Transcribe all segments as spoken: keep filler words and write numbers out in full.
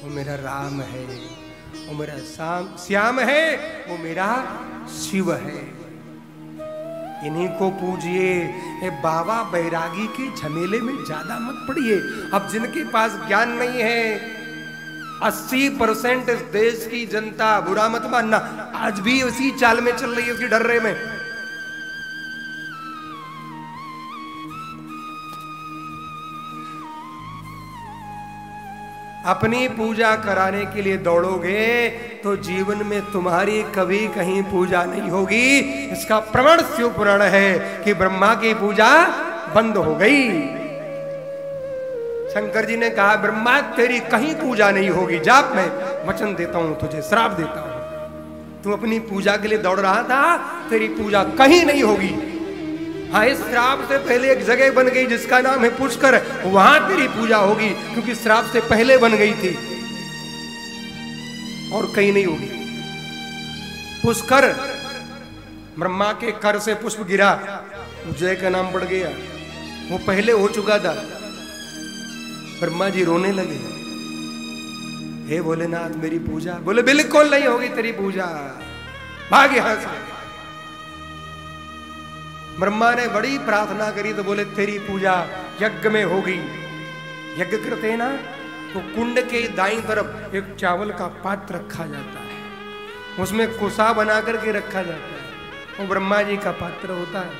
वो मेरा राम है, वो मेरा श्याम श्याम है, वो मेरा शिव है। इन्हीं को पूजिए। ए बाबा बैरागी के झमेले में ज्यादा मत पड़िए। अब जिनके पास ज्ञान नहीं है, अस्सी परसेंट इस देश की जनता, बुरा मत मानना, आज भी उसी चाल में चल रही है, उसी डर्रे में। अपनी पूजा कराने के लिए दौड़ोगे तो जीवन में तुम्हारी कभी कहीं पूजा नहीं होगी। इसका प्रमाण शिव पुराण है कि ब्रह्मा की पूजा बंद हो गई। शंकर जी ने कहा ब्रह्मा तेरी कहीं पूजा नहीं होगी, जा मैं वचन देता हूं तुझे, श्राप देता हूं। तू अपनी पूजा के लिए दौड़ रहा था, तेरी पूजा कहीं नहीं होगी। हाँ, इस श्राप से पहले एक जगह बन गई जिसका नाम है पुष्कर, वहां तेरी पूजा होगी, क्योंकि श्राप से पहले बन गई थी, और कहीं नहीं होगी। पुष्कर, ब्रह्मा के कर से पुष्प गिरा, जय का नाम पड़ गया, वो पहले हो चुका था। ब्रह्मा जी रोने लगे, हे भोलेनाथ मेरी पूजा। बोले बिल्कुल नहीं होगी तेरी पूजा, भाग यहां से। ब्रह्मा ने बड़ी प्रार्थना करी तो बोले तेरी पूजा यज्ञ में होगी। यज्ञ करते ना तो कुंड के दाईं तरफ एक चावल का पात्र रखा जाता है, उसमें कुसा बना करके रखा जाता है, वो ब्रह्मा जी का पात्र होता है।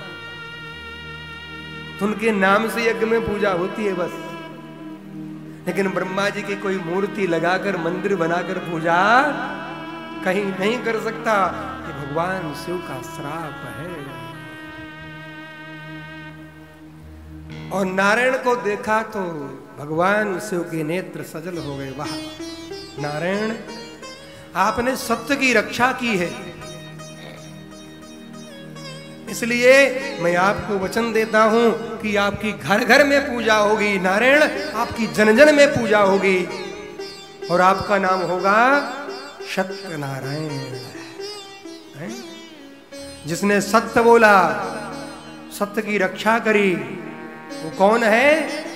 तो उनके नाम से यज्ञ में पूजा होती है बस। लेकिन ब्रह्मा जी की कोई मूर्ति लगाकर मंदिर बनाकर पूजा कहीं नहीं कर सकता। ये भगवान शिव का श्राप है। और नारायण को देखा तो भगवान शिव के नेत्र सजल हो गए। वाह नारायण, आपने सत्य की रक्षा की है, इसलिए मैं आपको वचन देता हूं कि आपकी घर घर में पूजा होगी। नारायण, आपकी जन जन में पूजा होगी, और आपका नाम होगा सत्य नारायण। जिसने सत्य बोला, सत्य की रक्षा करी, वो कौन है?